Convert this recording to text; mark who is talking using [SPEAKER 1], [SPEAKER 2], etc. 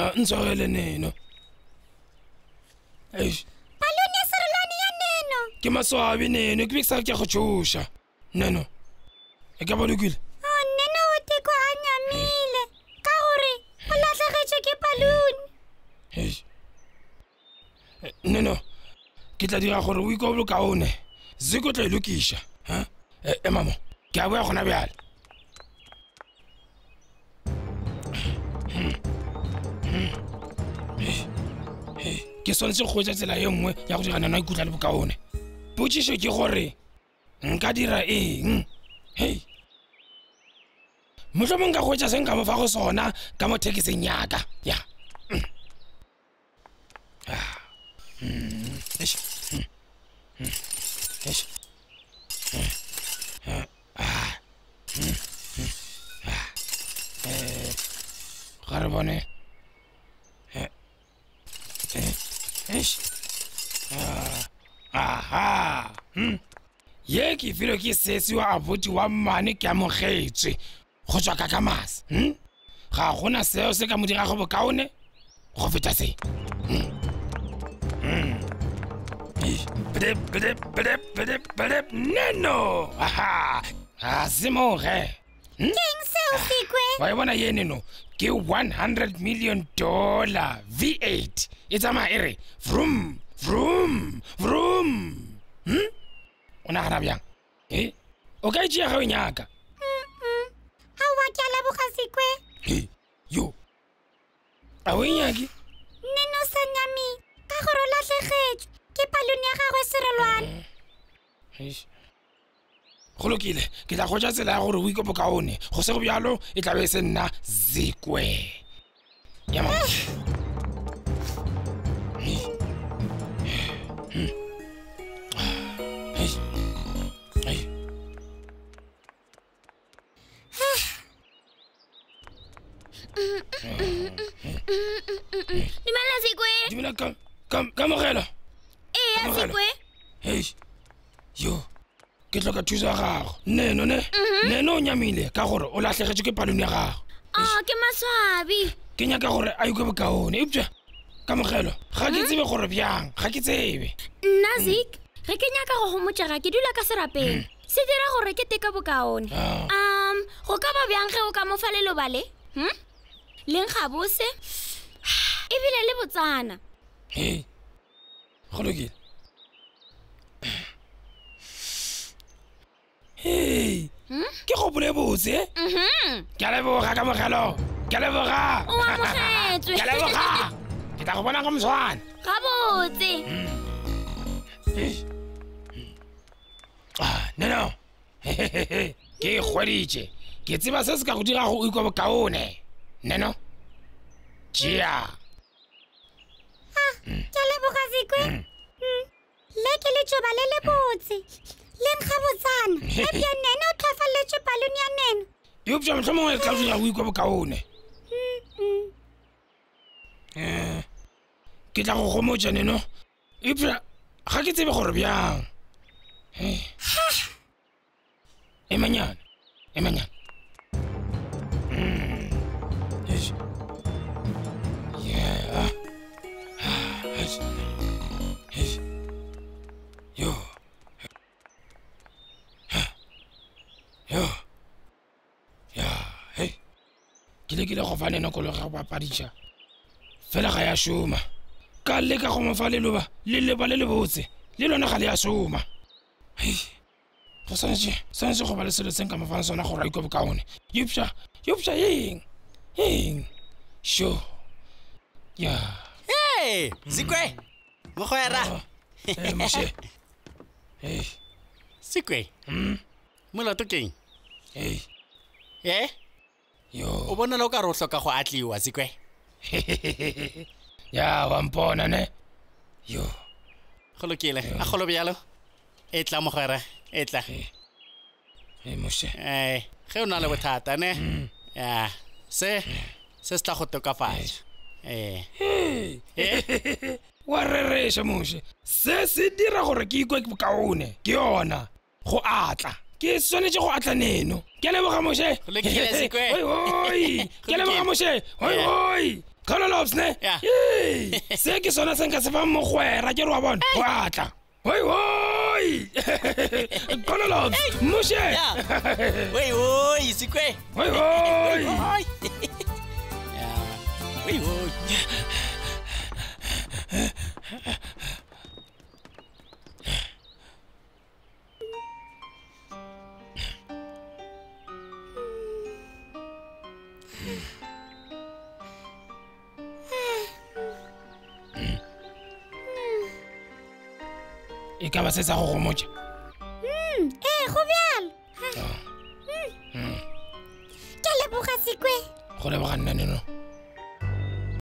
[SPEAKER 1] Ntshwarele neno. Eish.
[SPEAKER 2] Balloon ya serolwane ya neno.
[SPEAKER 1] Ke maswabi neno, ke bekisa ke go tshosha. Neno. E ka ba lokile?
[SPEAKER 2] Oh, neno o teko a nyamile. Ka gore o latlhegetswe ke balloon.
[SPEAKER 1] Eish. Neno. Ke tla dira gore o ikoble kaone. Zikwe tla ilokisha, ha? Mama, ke a boya gona bjale. Ke sonetse go tsa tsela e nngwe ya go dira nana ikutla le bokaone. Potšišo ke gore nka dira eng? Hey. Mohlomong ka go tsa seng ka mo fa go sona ka mo thekiseng yaka. Ya. Eish. Eish. Gare bone. Eish. Aha. Ye ke filo ke sesi wa abuti wa mane ke amogetswe go tswa ka kamasa. Ga gona seo se ka mo dira go bokaone go feta se. Bedep, neno. Aha. Simore.
[SPEAKER 2] Keng seo Zikwe?
[SPEAKER 1] Wa bona ye neno ke $100 million V8. It's ama ere vroom vroom vroom. Ona gana bjang? O ka itšea ga o nyaka.
[SPEAKER 2] Ha wa ke a leboga Zikwe.
[SPEAKER 1] Yo. A o nyaki?
[SPEAKER 2] Neno sa nyami ka gore o latlhegetswe ke balloon ya gagwe serolwane.
[SPEAKER 1] Go lokile, ke tla go tsa tsela ya gore o ikopo kaone. Go se go bjalo e tla be se nna Zikwe. Ya mama.
[SPEAKER 2] Dumela Zikwe.
[SPEAKER 1] Dumela ka mogela.
[SPEAKER 2] Zikwe.
[SPEAKER 1] Hey. Yo. Ke tloka thuso ya gago. Neno ne. Neno o nyamile ka gore o latlhegetswe ke balloon ya gago.
[SPEAKER 2] Ke maswabi.
[SPEAKER 1] Ke nyaka gore a ikwe bokaone. Eupša ka mogelo ga ke tsebe gore bjang, ga ke tsebe.
[SPEAKER 2] Nna Zik, ge ke nyaka go homotsa ga ke dula ka serapeng. Se dira gore ke teka bokaone. Go ka ba bjang ge o ka mo fa leloba le? Leng ga bose ebile le botsana.
[SPEAKER 1] Hey. Go lokile. Hey. Ke go bole botse. Ke a leboga ka mogelo. Ke a leboga.
[SPEAKER 2] O amogetswe.
[SPEAKER 1] Ke a leboga. Ke tla go bona ka moswane.
[SPEAKER 2] Ga botse.
[SPEAKER 1] Neno. Ke kgweditše. Ke tseba se se ka go dira go ikwa bokaone. Neno. Tšea.
[SPEAKER 2] Ke a leboga Zikwe. Le ke letšoba le le botse. Leng ga botsana. Ebja neno o tlhofaletše balloon ya neno.
[SPEAKER 1] Eupša mohlomongwe e tla go dira go ikwa bokaone. Ke tla go gomotša neno. Eupša ga ke tsebe gore bjang. Emanyana. Yeah. Yo. Hey. Ke go fa neno kolo ga papadiša. Fela ga ya šoma. Ka leka go mo fa leloba le leba le lebotse. Le lona ga le ya šoma. Hey. Go sanetse go ba le selo seng ka mo fa sona gore a ikwe bokaone. Eupša eng. Sho. Ya.
[SPEAKER 3] Hey, Zikwe. Mogwera.
[SPEAKER 1] Moshe. Hey.
[SPEAKER 3] Zikwe. Molato keng?
[SPEAKER 1] Hey. Yo.
[SPEAKER 3] O bona lo ka ro hloka go atliwa Zikwe.
[SPEAKER 1] Ya wa mpona ne. Yo.
[SPEAKER 3] Go lokile. A go lo bjalo. E tla mogwera, e tla.
[SPEAKER 1] Moshe.
[SPEAKER 3] Ge o na le bothata ne. Ya. Se tla go tokafatsa.
[SPEAKER 1] Wa rereša Moshe. Se dira gore ke ikwe bokaone. Ke yona. Go atla. Ke swanetse go atla neno. Ke a leboga Moshe.
[SPEAKER 3] Go lekile Zikwe.
[SPEAKER 1] Oi. Ke a leboga Moshe. Oi. Kgalolo Lobs ne
[SPEAKER 3] Yeah.
[SPEAKER 1] se ke sona se nka se fa mogwera ke re wa bona wa tla hoi Kono Lobs mushe
[SPEAKER 3] Oi, Zikwe.
[SPEAKER 1] hoi
[SPEAKER 3] Yeah. Oi.
[SPEAKER 1] e ka ba se sa go gomotša
[SPEAKER 2] go bjalo ke leboga Zikwe
[SPEAKER 1] go leboga nna neno